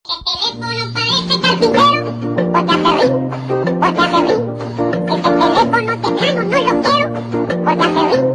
teléfono parece carpintero, porque hace ring, porque hace ring. Ese teléfono temprano no lo quiero, porque hace ring.